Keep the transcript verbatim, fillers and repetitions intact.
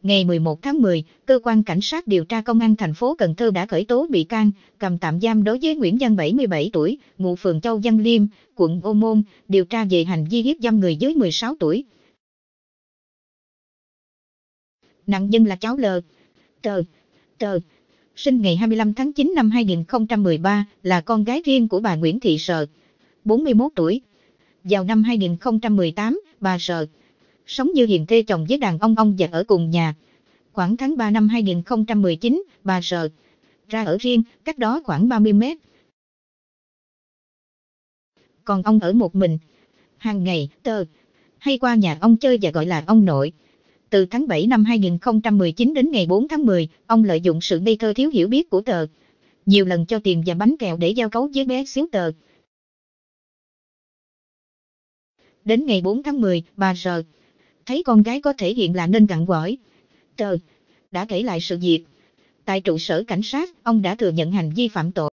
Ngày mười một tháng mười, cơ quan cảnh sát điều tra công an thành phố Cần Thơ đã khởi tố bị can, cầm tạm giam đối với Nguyễn Văn bảy mươi bảy tuổi, ngụ phường Châu Văn Liêm, quận Ô Môn, điều tra về hành vi hiếp dâm người dưới mười sáu tuổi. Nạn nhân là cháu L. T. T. Sinh ngày hai mươi lăm tháng chín năm hai nghìn không trăm mười ba, là con gái riêng của bà Nguyễn Thị Sờ, bốn mươi mốt tuổi. Vào năm hai nghìn không trăm mười tám, bà Sờ sống như hiền thê chồng với đàn ông ông và ở cùng nhà. Khoảng tháng ba năm hai nghìn không trăm mười chín, bà Sờ ra ở riêng, cách đó khoảng ba mươi mét. Còn ông ở một mình. Hàng ngày, Tờ hay qua nhà ông chơi và gọi là ông nội. Từ tháng bảy năm hai nghìn không trăm mười chín đến ngày bốn tháng mười, ông lợi dụng sự ngây thơ thiếu hiểu biết của Tờ, nhiều lần cho tiền và bánh kẹo để giao cấu với bé xíu Tờ. Đến ngày bốn tháng mười, bà Sờ thấy con gái có thể hiện là nên gặng gỏi. Tờ đã kể lại sự việc. Tại trụ sở cảnh sát, ông đã thừa nhận hành vi phạm tội.